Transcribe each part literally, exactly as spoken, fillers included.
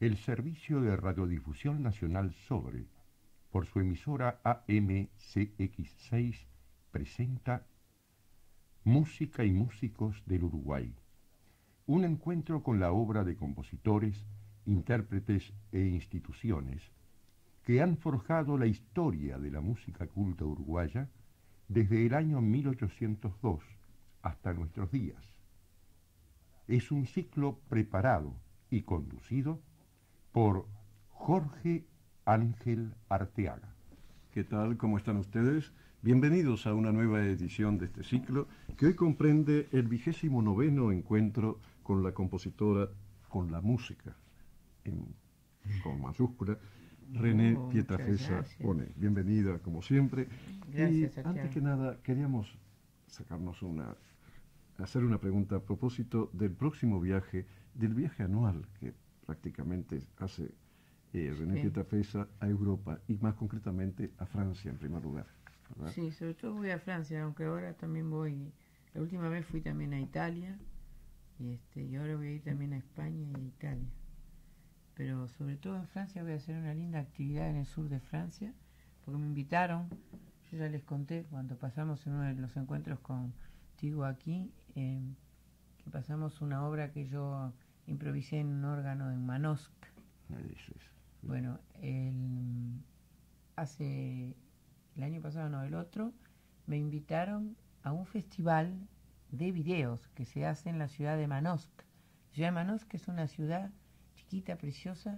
El Servicio de Radiodifusión Nacional Sobre, por su emisora A M C X seis, presenta Música y Músicos del Uruguay, un encuentro con la obra de compositores, intérpretes e instituciones que han forjado la historia de la música culta uruguaya desde el año mil ochocientos dos hasta nuestros días. Es un ciclo preparado y conducido por Jorge Ángel Arteaga. ¿Qué tal? ¿Cómo están ustedes? Bienvenidos a una nueva edición de este ciclo que hoy comprende el vigésimo noveno encuentro con la compositora, con la música, en, con mayúscula, René Oh, Pietrafesa Pone. Bienvenida, como siempre. Gracias, y Santiago. antes que nada, queríamos sacarnos una, hacer una pregunta a propósito del próximo viaje, del viaje anual que prácticamente hace eh, René Sí. Pietrafesa a Europa y más concretamente a Francia en primer lugar, ¿verdad? Sí, sobre todo voy a Francia, aunque ahora también voy. La última vez fui también a Italia y este y ahora voy a ir también a España y a Italia. Pero sobre todo en Francia voy a hacer una linda actividad en el sur de Francia, porque me invitaron. Yo ya les conté cuando pasamos en uno de los encuentros contigo aquí, eh, que pasamos una obra que yo improvisé en un órgano en Manosque. Eso es. Bueno, el, hace el año pasado, no, el otro, me invitaron a un festival de videos que se hace en la ciudad de Manosque. La ciudad de Manosque es una ciudad chiquita, preciosa,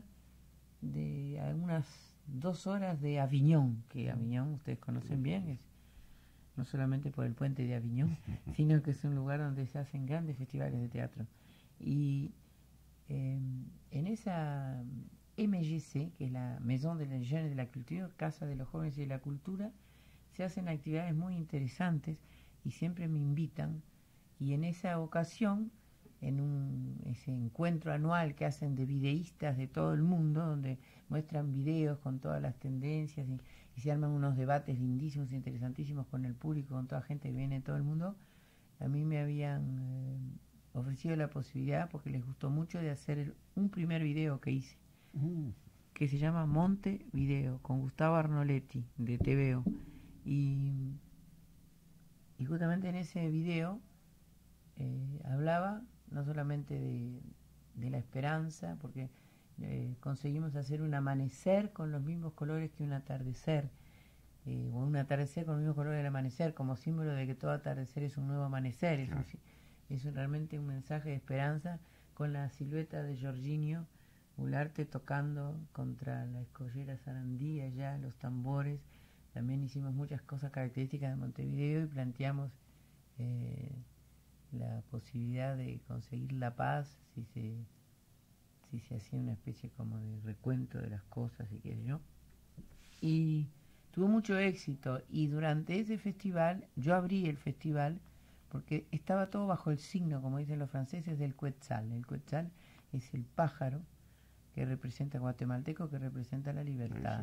de algunas dos horas de Aviñón, que Aviñón ustedes conocen bien, es no solamente por el puente de Aviñón, sino que es un lugar donde se hacen grandes festivales de teatro. Y eh, en esa M G C, que es la Maison des Jeunes et de la Culture, Casa de los Jóvenes y de la Cultura, se hacen actividades muy interesantes y siempre me invitan. Y en esa ocasión, en un, ese encuentro anual que hacen de videístas de todo el mundo, donde muestran videos con todas las tendencias y, y se arman unos debates lindísimos, interesantísimos con el público, con toda gente que viene de todo el mundo, a mí me habían eh, ofrecido la posibilidad, porque les gustó mucho, de hacer el, un primer video que hice, Mm. que se llama Monte Video, con Gustavo Arnoletti, de T V O. Y, y justamente en ese video eh, hablaba no solamente de, de la esperanza, porque eh, conseguimos hacer un amanecer con los mismos colores que un atardecer, eh, o un atardecer con los mismos colores del amanecer, como símbolo de que todo atardecer es un nuevo amanecer. Es, un, es un, realmente un mensaje de esperanza, con la silueta de Jorginho Ularte tocando contra la escollera Sarandí, allá los tambores. También hicimos muchas cosas características de Montevideo y planteamos eh, la posibilidad de conseguir la paz si se si se hacía una especie como de recuento de las cosas y qué sé yo. Y tuvo mucho éxito, y durante ese festival, yo abrí el festival porque estaba todo bajo el signo, como dicen los franceses, del Quetzal. El Quetzal es el pájaro que representa, guatemalteco, que representa la libertad.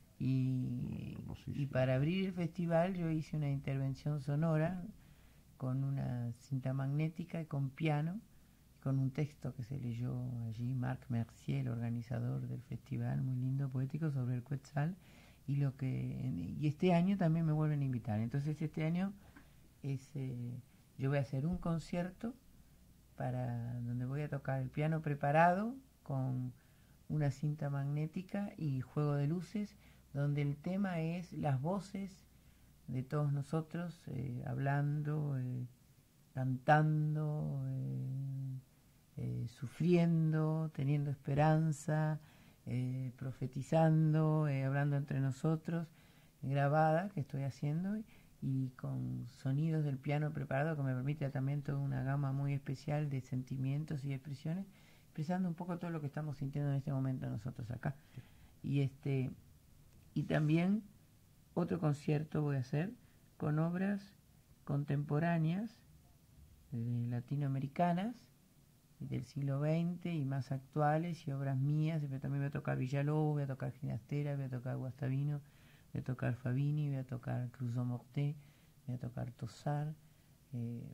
Y, y para abrir el festival yo hice una intervención sonora con una cinta magnética y con piano, con un texto que se leyó allí, Marc Mercier, el organizador del festival, muy lindo, poético, sobre el Quetzal. Y lo que y este año también me vuelven a invitar. Entonces este año es, eh, yo voy a hacer un concierto para donde voy a tocar el piano preparado con una cinta magnética y juego de luces, donde el tema es las voces de todos nosotros, eh, hablando, eh, cantando, eh, eh, sufriendo, teniendo esperanza, eh, profetizando, eh, hablando entre nosotros, grabada, que estoy haciendo, y con sonidos del piano preparado, que me permite también toda una gama muy especial de sentimientos y expresiones, expresando un poco todo lo que estamos sintiendo en este momento nosotros acá. Y este y también otro concierto voy a hacer con obras contemporáneas eh, latinoamericanas del siglo veinte y más actuales, y obras mías. Pero también voy a tocar Villalobos, voy a tocar Ginastera, voy a tocar Guastavino, voy a tocar Fabini, voy a tocar Cruzó Morté, voy a tocar Tosar, eh,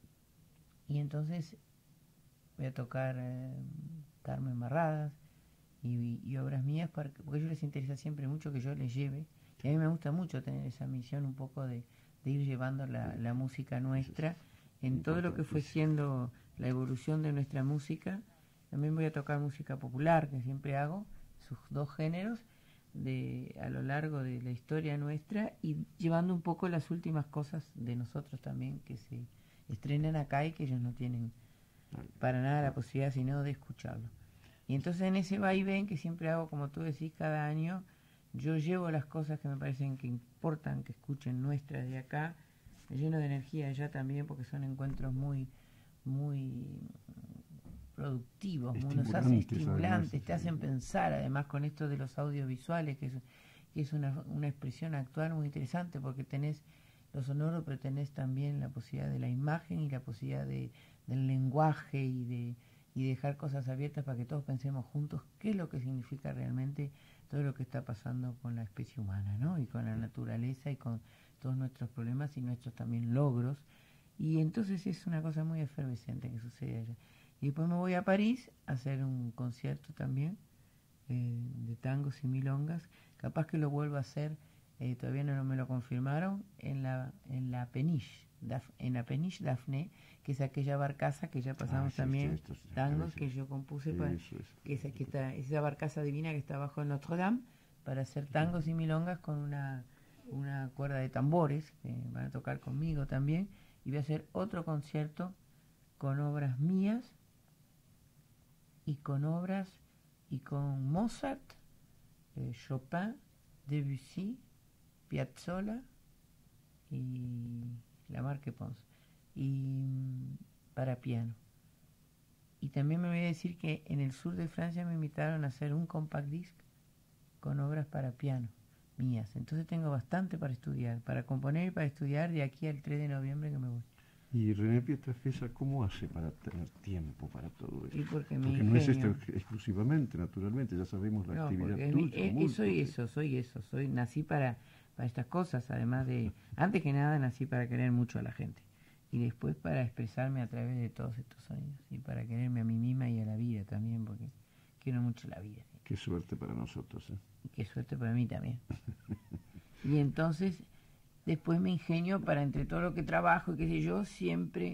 y entonces voy a tocar eh, Carmen Barradas, y, y obras mías, para, porque a ellos les interesa siempre mucho que yo les lleve, y a mí me gusta mucho tener esa misión un poco de, de ir llevando la, la música nuestra en todo lo que fue siendo la evolución de nuestra música. También voy a tocar música popular, que siempre hago, sus dos géneros, de a lo largo de la historia nuestra, y llevando un poco las últimas cosas de nosotros también, que se estrenan acá y que ellos no tienen para nada la posibilidad sino de escucharlo. Y entonces en ese vaivén que siempre hago, como tú decís, cada año, yo llevo las cosas que me parecen que importan que escuchen nuestras de acá, me lleno de energía allá también, porque son encuentros muy, muy productivos, muy, nos hacen estimulantes, además, te hacen pensar, además con esto de los audiovisuales, que es, que es una, una expresión actual muy interesante, porque tenés lo sonoro, pero tenés también la posibilidad de la imagen y la posibilidad de, del lenguaje y de, y dejar cosas abiertas para que todos pensemos juntos qué es lo que significa realmente todo lo que está pasando con la especie humana, ¿no? Y con la naturaleza y con todos nuestros problemas y nuestros también logros. Y entonces es una cosa muy efervescente que sucede allá. Y después me voy a París a hacer un concierto también eh, de tangos y milongas. Capaz que lo vuelvo a hacer, eh, todavía no me lo confirmaron, en la en la Peniche, Daf, en la Peniche Daphné, que es aquella barcaza que ya pasamos ah, sí, también, sí, sí, tangos que yo compuse, para, eso, eso. que es que está, esa barcaza divina que está abajo de Notre Dame, para hacer tangos y milongas con una, una cuerda de tambores, que van a tocar conmigo también, y voy a hacer otro concierto con obras mías, y con obras, y con Mozart, eh, Chopin, Debussy, Piazzolla y la Marque Pons, y para piano. Y también me voy a decir que en el sur de Francia me invitaron a hacer un compact disc con obras para piano mías. Entonces tengo bastante para estudiar, para componer y para estudiar de aquí al tres de noviembre que me voy. Y René Pietrafesa, ¿cómo hace para tener tiempo para todo esto? Y porque porque no es esto exclusivamente, naturalmente, ya sabemos la no, actividad tuya. Es, es, soy eso, soy eso, soy nací para, para estas cosas, además de, antes que nada nací para querer mucho a la gente, y después para expresarme a través de todos estos sonidos, y para quererme a mí misma y a la vida también, porque quiero mucho la vida. Qué suerte para nosotros, ¿eh? Y qué suerte para mí también. Y entonces después me ingenio para, entre todo lo que trabajo y qué sé yo, siempre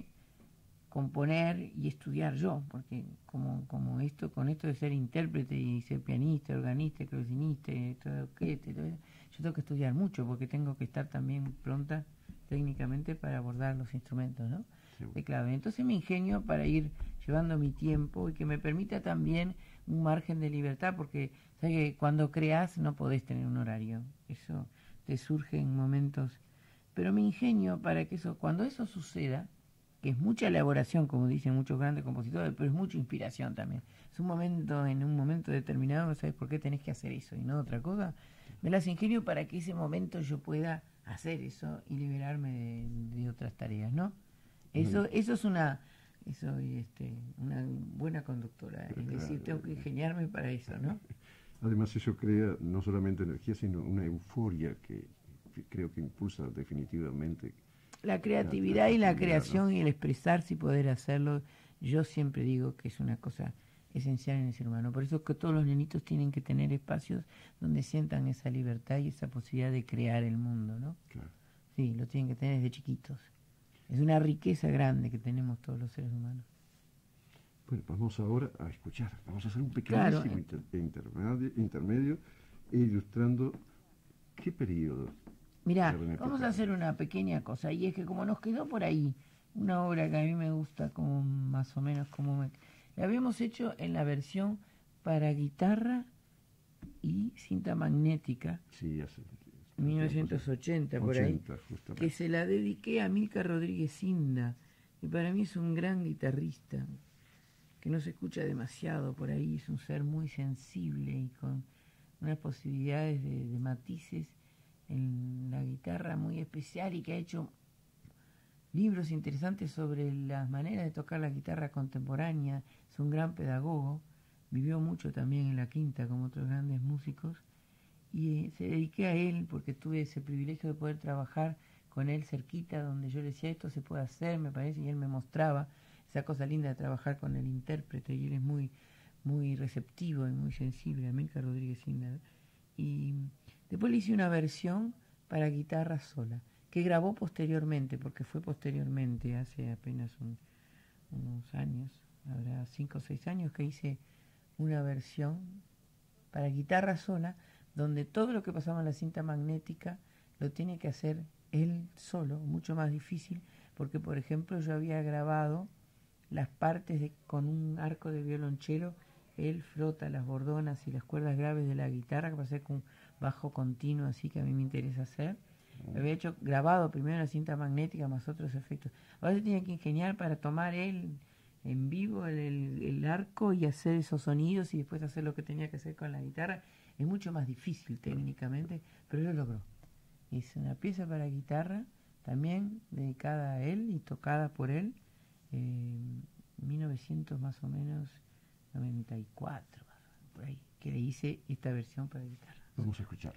componer y estudiar yo, porque como, como esto, con esto de ser intérprete y ser pianista, organista, clavecinista, todo, ¿qué? todo eso, yo tengo que estudiar mucho, porque tengo que estar también pronta técnicamente para abordar los instrumentos, ¿no? Sí. De clave. Entonces me ingenio para ir llevando mi tiempo y que me permita también un margen de libertad, porque ¿sabes que cuando creas no podés tener un horario? Eso te surge en momentos, pero me ingenio para que eso, cuando eso suceda, que es mucha elaboración, como dicen muchos grandes compositores, pero es mucha inspiración también. Es un momento, en un momento determinado, no sabes por qué tenés que hacer eso y no otra cosa. Me las ingenio para que ese momento yo pueda hacer eso y liberarme de, de otras tareas, ¿no? Eso, mm. eso es una, eso, este, una buena conductora, es decir, tengo que ingeniarme para eso, ¿no? Además eso crea no solamente energía, sino una euforia que creo que impulsa definitivamente la creatividad la, la y la creación, ¿no? Y el expresarse y poder hacerlo. Yo siempre digo que es una cosa esencial en el ser humano. Por eso es que todos los nenitos tienen que tener espacios donde sientan esa libertad y esa posibilidad de crear el mundo, ¿no? Claro. Sí, lo tienen que tener desde chiquitos. Es una riqueza grande que tenemos todos los seres humanos. Bueno, vamos ahora a escuchar. Vamos a hacer un pequeñísimo claro. inter intermedio, intermedio ilustrando qué periodo. Mirá, vamos a hacer una pequeña cosa, y es que como nos quedó por ahí una obra que a mí me gusta, como más o menos como me... La habíamos hecho en la versión para guitarra y cinta magnética, sí, hace, mil novecientos ochenta, por ochenta, ahí, justamente. Que se la dediqué a Milka Rodríguez Inda, que para mí es un gran guitarrista, que no se escucha demasiado por ahí, es un ser muy sensible y con unas posibilidades de, de matices en la guitarra muy especial, y que ha hecho libros interesantes sobre las maneras de tocar la guitarra contemporánea. Es un gran pedagogo, vivió mucho también en la Quinta como otros grandes músicos, y eh, se dediqué a él porque tuve ese privilegio de poder trabajar con él cerquita, donde yo le decía esto se puede hacer, me parece, y él me mostraba esa cosa linda de trabajar con el intérprete, y él es muy muy receptivo y muy sensible, Amílcar Rodríguez Signaler. Y después le hice una versión para guitarra sola, que grabó posteriormente, porque fue posteriormente, hace apenas un, unos años, habrá cinco o seis años que hice una versión para guitarra sola, donde todo lo que pasaba en la cinta magnética lo tiene que hacer él solo, mucho más difícil, porque por ejemplo yo había grabado las partes de, con un arco de violonchelo, él frota las bordonas y las cuerdas graves de la guitarra, que pasa con un bajo continuo, así que a mí me interesa hacer. Lo había hecho grabado primero en la cinta magnética más otros efectos. Ahora se tenía que ingeniar para tomar él en vivo el, el, el arco y hacer esos sonidos y después hacer lo que tenía que hacer con la guitarra. Es mucho más difícil técnicamente, pero lo logró. Es una pieza para guitarra, también dedicada a él y tocada por él, en mil novecientos más o menos noventa y cuatro, por ahí, que le hice esta versión para guitarra. Vamos a escuchar.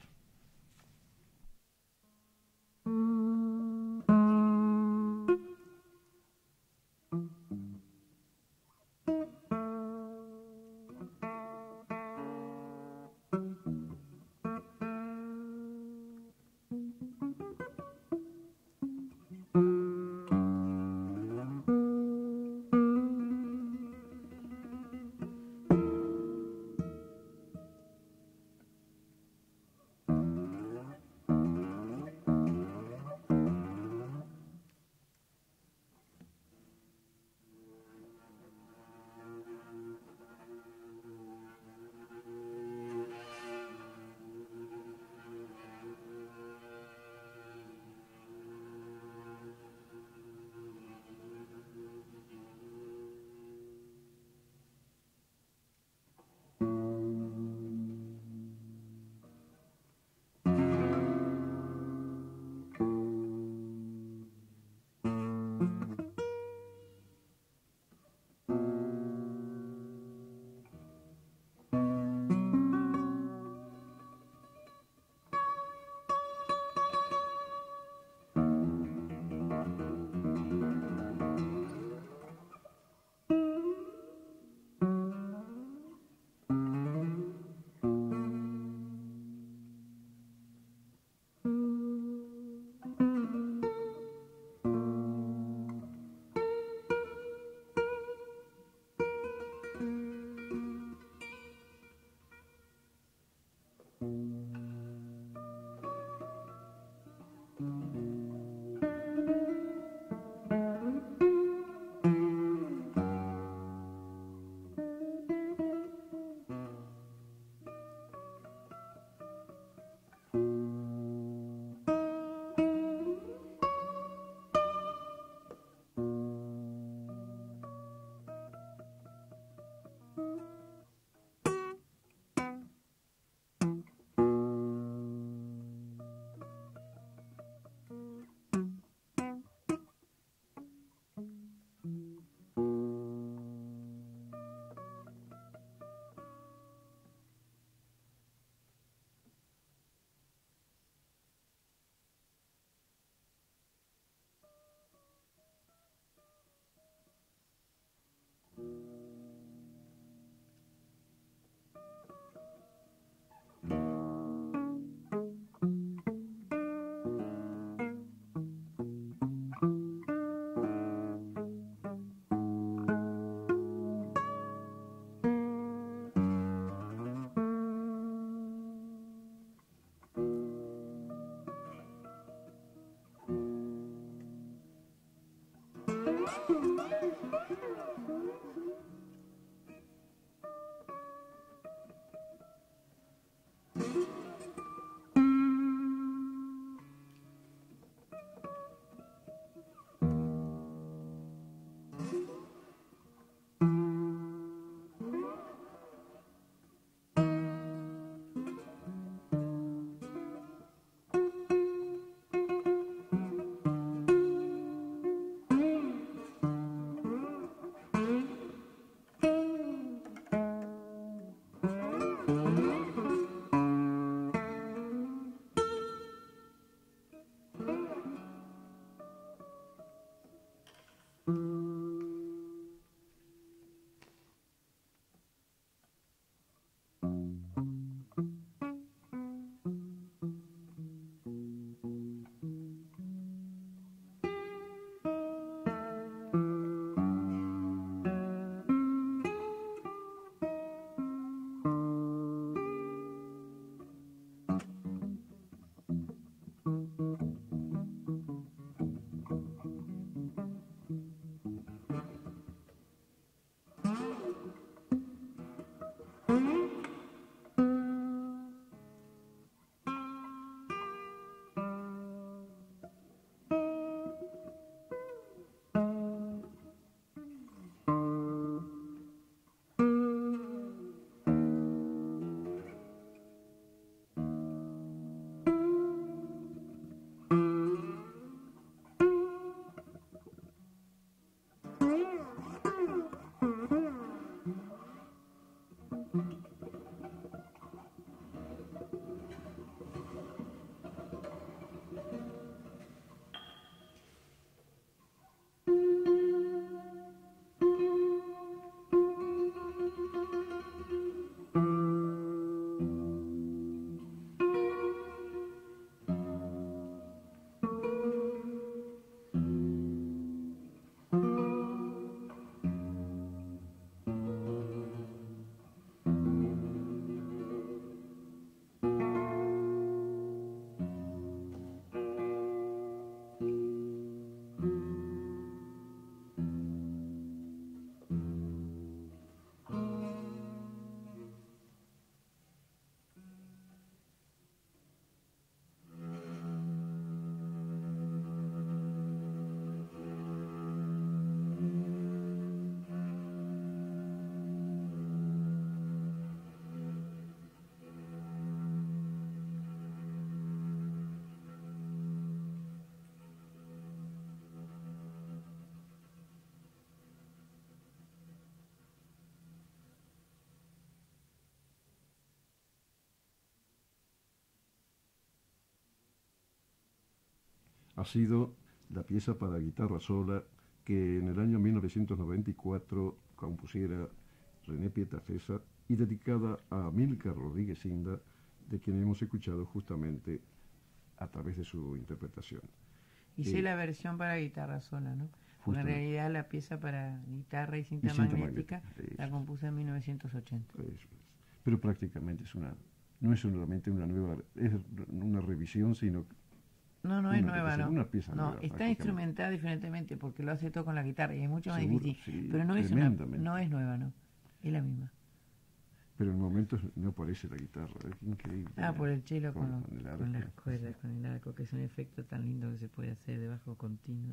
ha sido la pieza para guitarra sola que en el año mil novecientos noventa y cuatro compusiera René Pietrafesa y dedicada a Amílcar Rodríguez Inda, de quien hemos escuchado justamente a través de su interpretación. Hice Eh, la versión para guitarra sola, ¿no? Porque en justamente. realidad la pieza para guitarra y cinta, Y cinta magnética, magnética, la eso. compuse en mil novecientos ochenta. Eso es. Pero prácticamente es una, no es solamente una nueva, es una revisión, sino No, no una es nueva, pieza, ¿no? una pieza No, nueva, está prácticamente. instrumentada diferentemente porque lo hace todo con la guitarra y es mucho más Seguro, difícil. sí, pero no es, una, tremendamente. no es nueva, ¿no? Es la misma. Pero en el momento no aparece la guitarra, es increíble. Ah, por el chelo con, con, lo- con el con arco. las cuerdas, con el arco, que es un efecto tan lindo que se puede hacer de bajo continuo.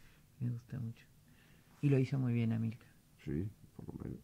Me gusta mucho. Y lo hizo muy bien Amílcar. Sí, por lo menos.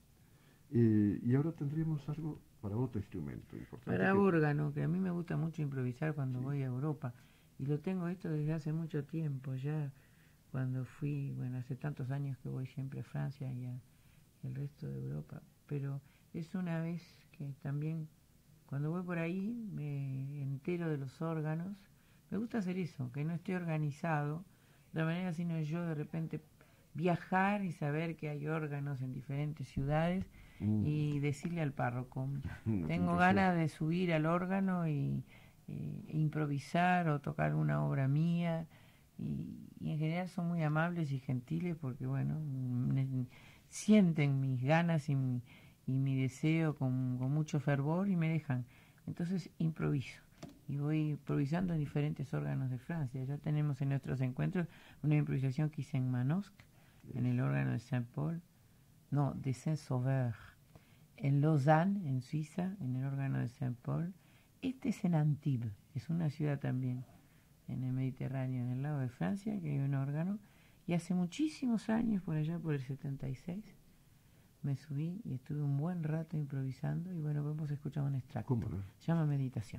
Eh, y ahora tendríamos algo para otro instrumento importante. Para que- órgano, que a mí me gusta mucho improvisar cuando Sí. voy a Europa. Y lo tengo esto desde hace mucho tiempo, ya cuando fui, bueno, hace tantos años que voy siempre a Francia y a- y al resto de Europa. Pero es una vez que también, cuando voy por ahí, me entero de los órganos. Me gusta hacer eso, que no esté organizado, de manera sino yo de repente viajar y saber que hay órganos en diferentes ciudades Mm, y decirle al párroco, una tengo tentación. ganas de subir al órgano y, eh, e improvisar o tocar una obra mía, y, y en general son muy amables y gentiles porque bueno, ne- sienten mis ganas y mi, y mi deseo con, con mucho fervor y me dejan. Entonces improviso y voy improvisando en diferentes órganos de Francia. Ya tenemos en nuestros encuentros una improvisación que hice en Manosque, en el órgano de Saint-Paul, no, de Saint-Sauveur, en Lausanne, en Suiza, en el órgano de Saint-Paul. Este es en Antibes, es una ciudad también en el Mediterráneo, en el lado de Francia, que hay un órgano. Y hace muchísimos años, por allá por el setenta y seis, me subí y estuve un buen rato improvisando. Y bueno, vamos a escuchar un extracto. ¿Cómo no? Se llama Meditación.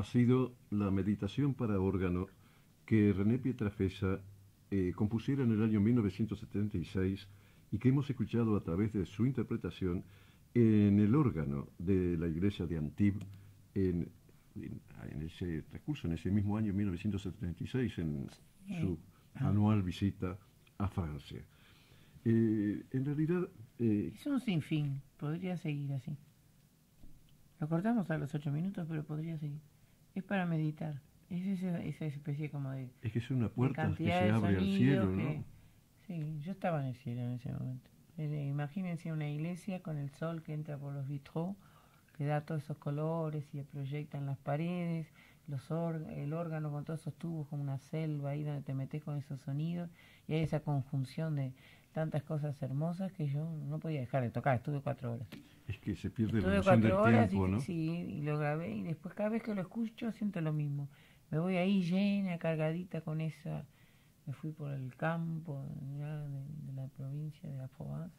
ha sido la meditación para órgano que René Pietrafesa eh, compusiera en el año mil novecientos setenta y seis y que hemos escuchado a través de su interpretación en el órgano de la iglesia de Antibes en, en, en ese transcurso, en ese mismo año mil novecientos setenta y seis, en su anual visita a Francia. Eh, en realidad... Eh, es un sinfín, podría seguir así. Lo cortamos a los ocho minutos, pero podría seguir. Es para meditar. Es esa, esa especie como de... Es que es una puerta que se de abre al cielo, que, ¿no? Sí, yo estaba en el cielo en ese momento. Eh, imagínense una iglesia con el sol que entra por los vitraux, que da todos esos colores y proyecta en las paredes, los or el órgano con todos esos tubos como una selva ahí donde te metes con esos sonidos, y hay esa conjunción de tantas cosas hermosas que yo no podía dejar de tocar. Estuve cuatro horas. Es que se pierde Estuve la noción del cuatro horas tiempo, y, ¿no? sí, y lo grabé, y después cada vez que lo escucho siento lo mismo. Me voy ahí llena, cargadita con esa... Me fui por el campo ya de, de la provincia de la Provence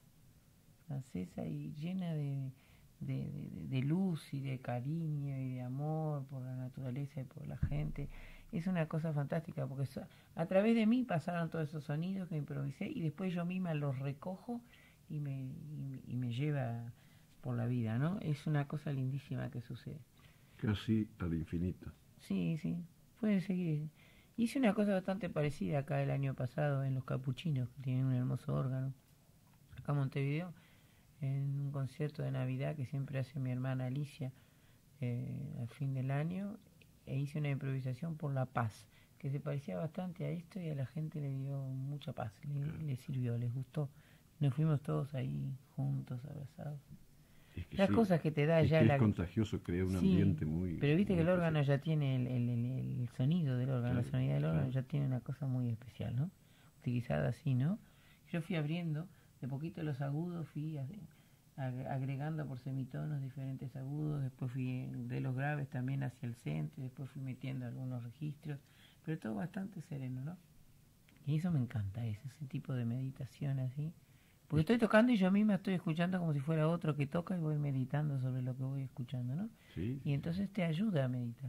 francesa y llena de, de, de, de luz y de cariño y de amor por la naturaleza y por la gente. Es una cosa fantástica porque so, a través de mí pasaron todos esos sonidos que improvisé y después yo misma los recojo y me, y, y me lleva por la vida, ¿no? Es una cosa lindísima que sucede. Casi al infinito. Sí, sí, puede seguir. Hice una cosa bastante parecida acá el año pasado en Los Capuchinos, que tienen un hermoso órgano, acá en Montevideo, en un concierto de Navidad que siempre hace mi hermana Alicia eh, al fin del año, e hice una improvisación por la paz, que se parecía bastante a esto y a la gente le dio mucha paz, le, le sirvió, les gustó. Nos fuimos todos ahí juntos, abrazados. Es que Las sí, cosas que te da es ya que la... es contagioso, crea un sí, ambiente muy... pero viste muy que el órgano especial. ya tiene el, el, el, el sonido del órgano, Claro, la sonoridad del órgano claro. ya tiene una cosa muy especial, ¿no? Utilizada así, ¿no? Yo fui abriendo de poquito los agudos, fui a, a, agregando por semitonos diferentes agudos, después fui de los graves también hacia el centro, después fui metiendo algunos registros, pero todo bastante sereno, ¿no? Y eso me encanta, ese, ese tipo de meditación así. Porque estoy tocando y yo misma estoy escuchando como si fuera otro que toca y voy meditando sobre lo que voy escuchando, ¿no? Sí, Y entonces te ayuda a meditar.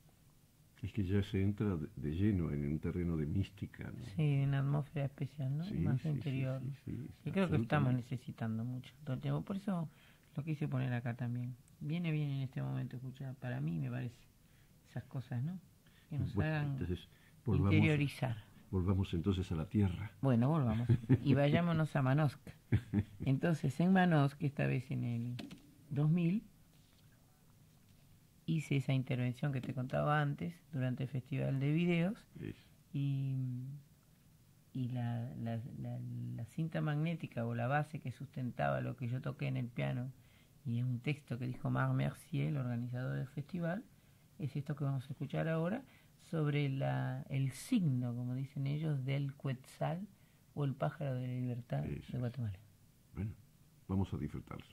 es que ya se entra de, de lleno en un terreno de mística, ¿no? Sí, una atmósfera especial, ¿no? Sí, Más sí, interior. sí, sí, sí, Y creo que estamos absolutamente. necesitando mucho todo el tiempo. Por eso lo quise poner acá también. Viene bien en este momento escuchar, para mí me parece, esas cosas, ¿no? Que nos Bueno, hagan entonces, volvamos, interiorizar. volvamos entonces a la tierra. Bueno, volvamos. Y vayámonos a Manosque. Entonces, en Manosque, esta vez en el dos mil, hice esa intervención que te contaba antes, durante el Festival de Videos, Es, y, y la, la, la, la cinta magnética o la base que sustentaba lo que yo toqué en el piano, y es un texto que dijo Marc Mercier, el organizador del festival, es esto que vamos a escuchar ahora, sobre la, el signo, como dicen ellos, del Quetzal o el pájaro de la libertad Eso de es. Guatemala. bueno, vamos a disfrutarlo.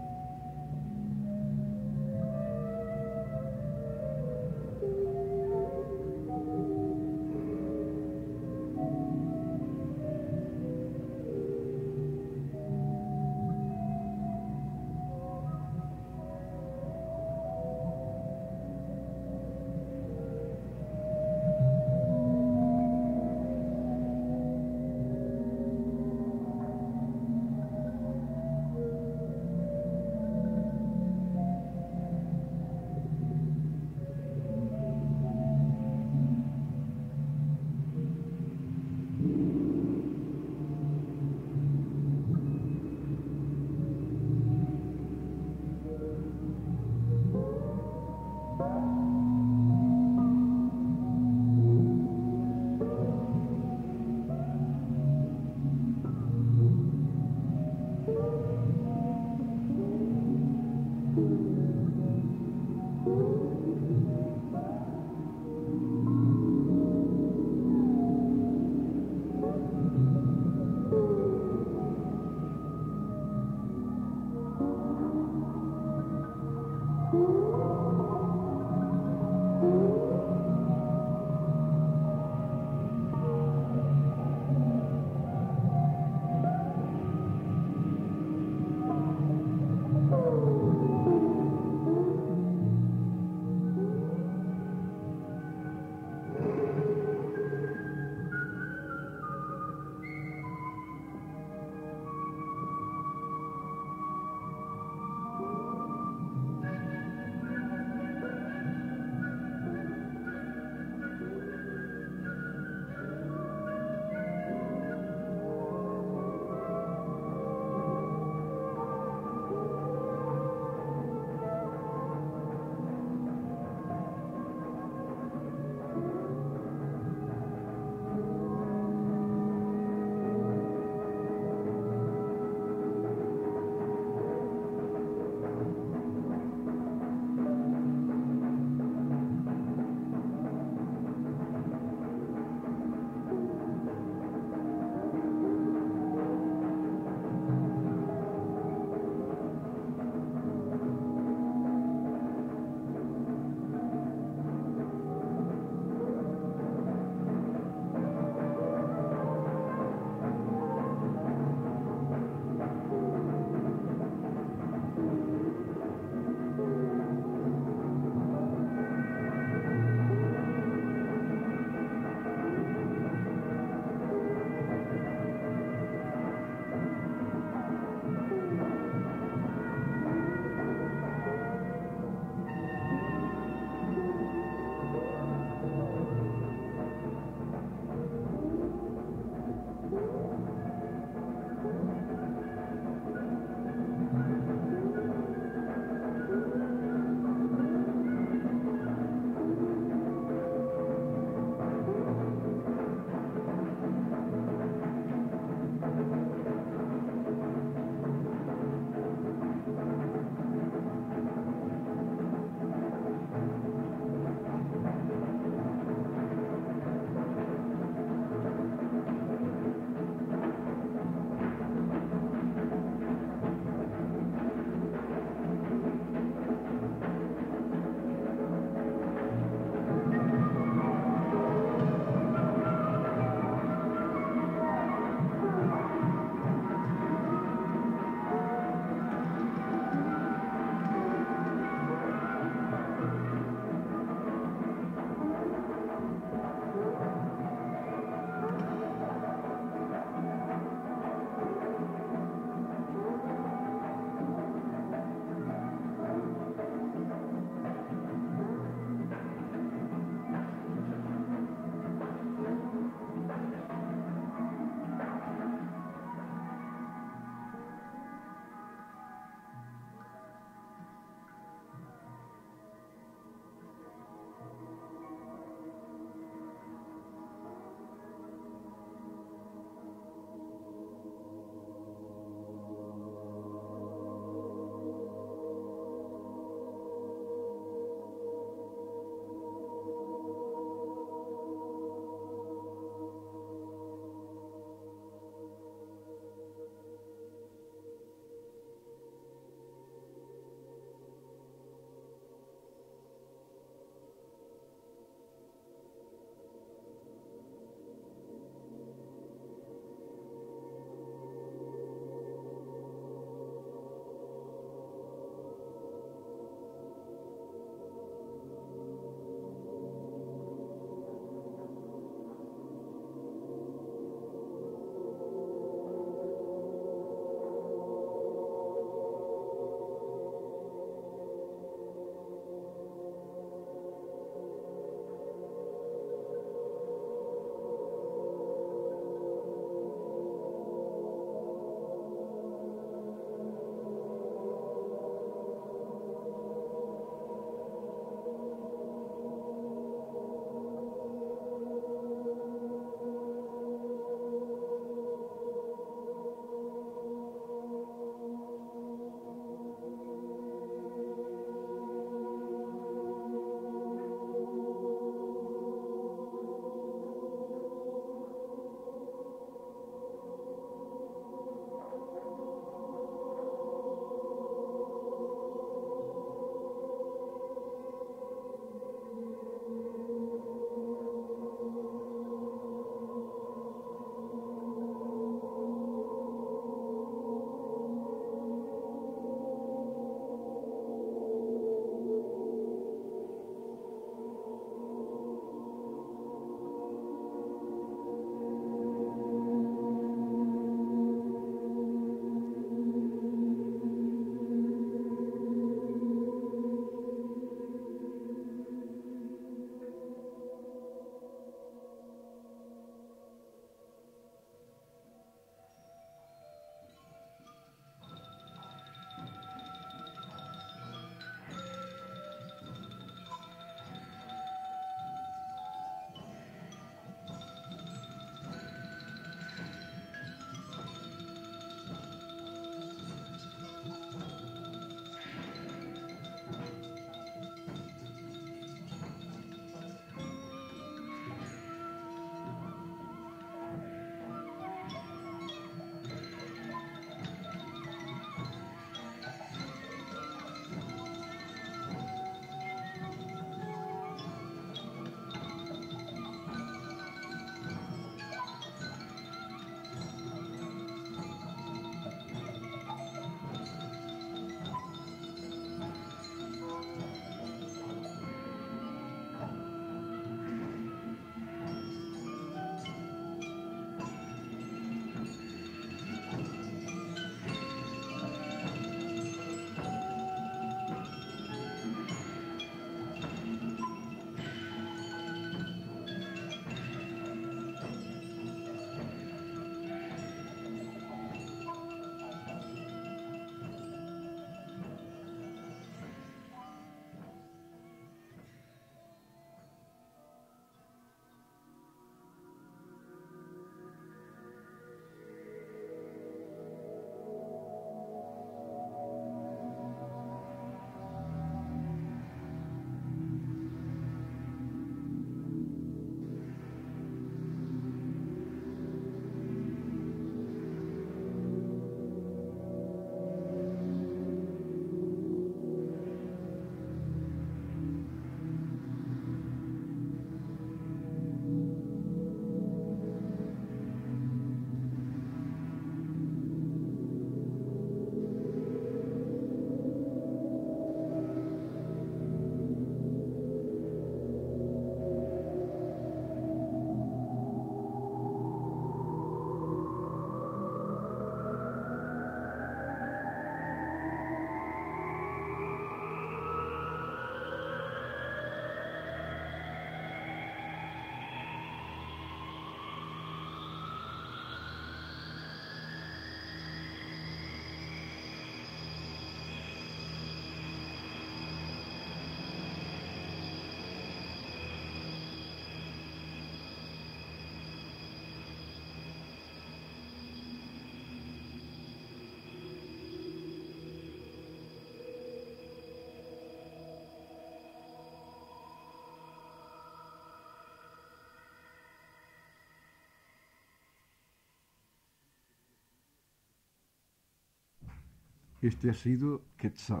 Este ha sido Quetzal,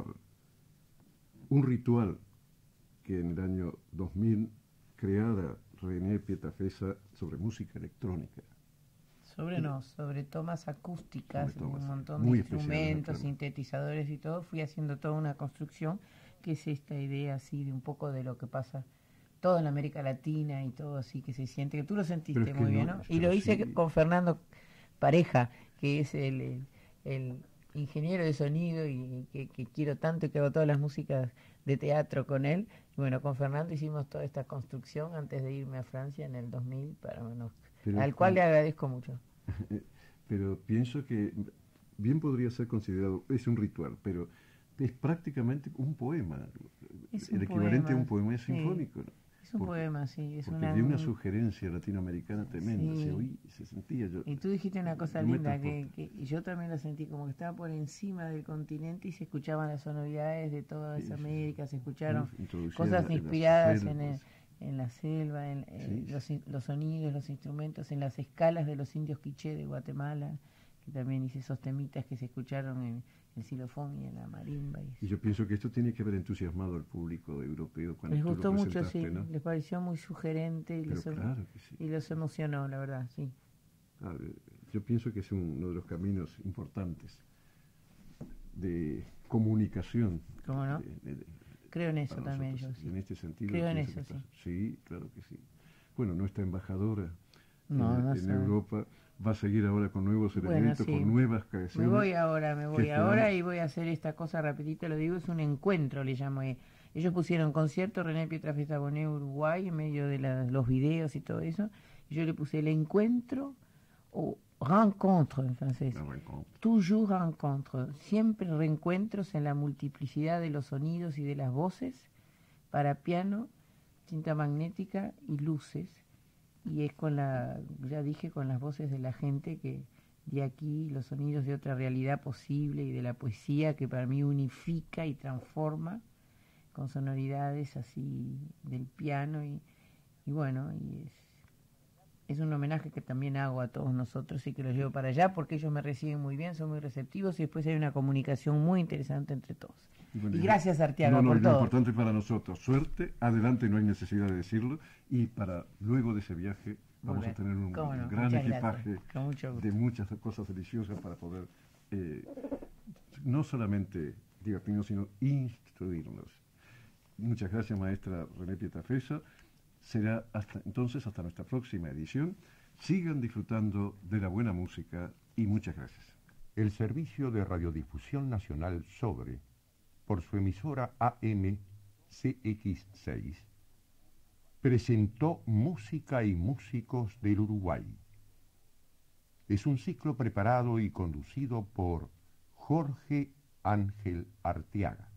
un ritual que en el año dos mil creara René Pietrafesa sobre música electrónica. Sobre no, sobre tomas acústicas, Sobre tomas, un montón de muy especiales, instrumentos, claro. sintetizadores y todo. Fui haciendo toda una construcción que es esta idea así de un poco de lo que pasa todo en América Latina y todo así que se siente, que tú lo sentiste Pero es que muy no, bien, ¿no? Y pero lo hice sí. con Fernando Pareja, que es el, el, el ingeniero de sonido y que, que quiero tanto y que hago todas las músicas de teatro con él. Y bueno, con Fernando hicimos toda esta construcción antes de irme a Francia en el dos mil, para, bueno, Pero al es cual que- le agradezco mucho. Pero pienso que bien podría ser considerado, es un ritual, pero es prácticamente un poema. Es El un equivalente a poema, un poema sí. sinfónico, ¿no? Es un Porque- poema, sí. Es Porque una, dio una sugerencia latinoamericana tremenda, Sí. se oí, se sentía yo. Y tú dijiste una cosa no me linda, que, transporta. que yo también lo sentí, como que estaba por encima del continente y se escuchaban las sonoridades de toda Sí, esa sí, América, se escucharon Introducida cosas en la- en las inspiradas en, el- selvas. en la selva, en, eh, Sí, los, in- los sonidos, los instrumentos, en las escalas de los indios quiché de Guatemala, que también hice esos temitas que se escucharon en el xilofón y en la marimba. Y Y yo pienso que esto tiene que haber entusiasmado al público europeo cuando les tú gustó lo mucho, presentaste, sí, ¿no? les pareció muy sugerente y, Pero les, em- claro que sí. y los emocionó, la verdad, sí. A ver, yo pienso que es un- uno de los caminos importantes de comunicación. ¿Cómo no? de- de- de- Creo en eso para también nosotros. yo, sí. En este sentido, Creo en pienso eso, que estás- sí, claro que sí. Bueno, nuestra embajadora No, en, no en sé. Europa va a seguir ahora con nuevos Bueno, elementos, sí. con nuevas Me creaciones. voy ahora, me voy que ahora esperamos- y voy a hacer esta cosa rapidito, lo digo, es un encuentro, le llamo. eh. Ellos pusieron concierto René Pietrafesa Bonet Uruguay en medio de la- los videos y todo eso. Y yo le puse el encuentro o rencontre en francés. La rencontre. Toujours rencontre, siempre reencuentros en la multiplicidad de los sonidos y de las voces para piano, cinta magnética y luces. Y es con la, ya dije, con las voces de la gente que de aquí, los sonidos de otra realidad posible y de la poesía que para mí unifica y transforma con sonoridades así del piano y, y bueno, y es, es un homenaje que también hago a todos nosotros y que los llevo para allá porque ellos me reciben muy bien, son muy receptivos y después hay una comunicación muy interesante entre todos. Bueno, Y yo- gracias, Arteaga, No, no, por es lo todo. importante para nosotros. Suerte, adelante, no hay necesidad de decirlo. Y para luego de ese viaje vamos Bueno, a tener un cómo no, gran muchas equipaje gracias, con mucho gusto. de muchas cosas deliciosas para poder eh, no solamente divertirnos, sino instruirnos. Muchas gracias, maestra René Pietrafesa. Será hasta entonces, hasta nuestra próxima edición. Sigan disfrutando de la buena música y muchas gracias. El Servicio de Radiodifusión Nacional Sobre, por su emisora A M C X seis, presentó Música y Músicos del Uruguay. Es un ciclo preparado y conducido por Jorge Ángel Arteaga.